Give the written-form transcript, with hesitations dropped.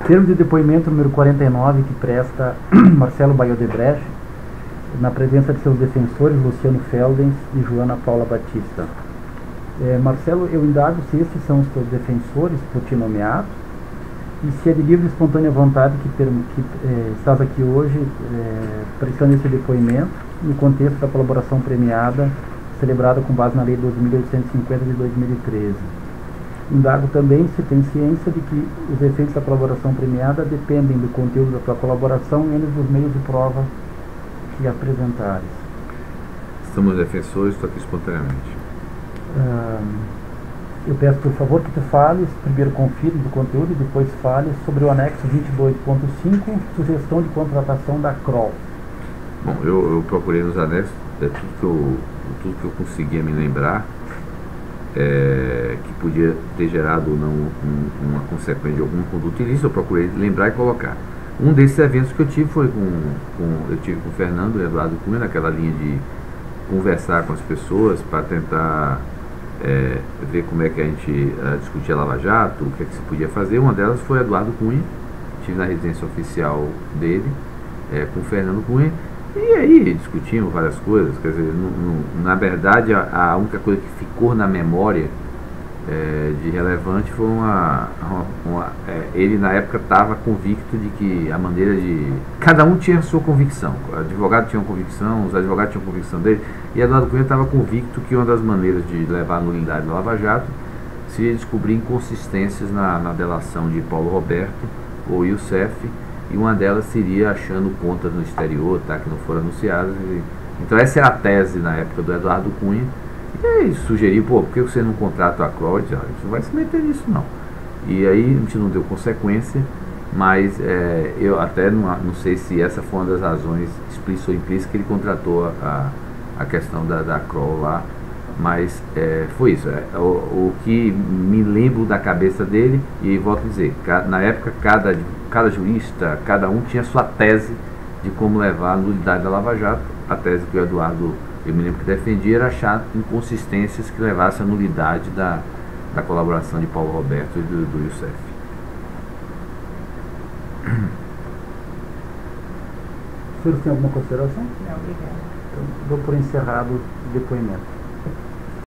Termo de depoimento número 49 que presta Marcelo Baiodebrecht, na presença de seus defensores Luciano Feldens e Joana Paula Batista. Marcelo, eu indago se esses são os teus defensores por ti nomeados e se é de livre e espontânea vontade que estás aqui hoje prestando esse depoimento no contexto da colaboração premiada celebrada com base na Lei 12.850 de 2013. Indago também se tem ciência de que os efeitos da colaboração premiada dependem do conteúdo da tua colaboração e dos meios de prova que apresentares. Somos defensores, estou aqui espontaneamente. Eu peço por favor que tu fales, primeiro confirme do conteúdo e depois fales sobre o anexo 22.5, sugestão de contratação da CROL. Bom, eu procurei nos anexos, tudo que eu conseguia me lembrar, que podia ter gerado ou não uma consequência de alguma conduta ilícita, eu procurei lembrar e colocar. Um desses eventos que eu tive foi eu tive com o Fernando e Eduardo Cunha, naquela linha de conversar com as pessoas para tentar ver como é que a gente discutia Lava Jato, o que é que se podia fazer. Uma delas foi Eduardo Cunha, estive na residência oficial dele, com o Fernando Cunha, e aí discutimos várias coisas. Quer dizer, na verdade a única coisa que ficou na memória de relevante foi ele na época estava convicto de que a maneira de... Cada um tinha a sua convicção, o advogado tinha uma convicção, os advogados tinham a convicção dele, e Eduardo Cunha estava convicto que uma das maneiras de levar a nulidade da Lava Jato seria descobrir inconsistências na delação de Paulo Roberto ou Youssef, e uma delas seria achando contas no exterior, que não foram anunciadas. Então essa era a tese na época do Eduardo Cunha. E aí sugeri, por que você não contrata a CROL? A gente não vai se meter nisso não. E aí a gente não deu consequência, mas eu até não sei se essa foi uma das razões explícita ou implícita que ele contratou a questão da CROL lá, mas foi isso. O que me lembro da cabeça dele, e volto a dizer, na época cada jurista, cada um tinha sua tese de como levar a nulidade da Lava Jato. A tese que o Eduardo, eu me lembro que defendia, era achar inconsistências que levassem à nulidade da colaboração de Paulo Roberto e do Youssef. O senhor tem alguma consideração? Não, obrigada. Então, dou por encerrado o depoimento.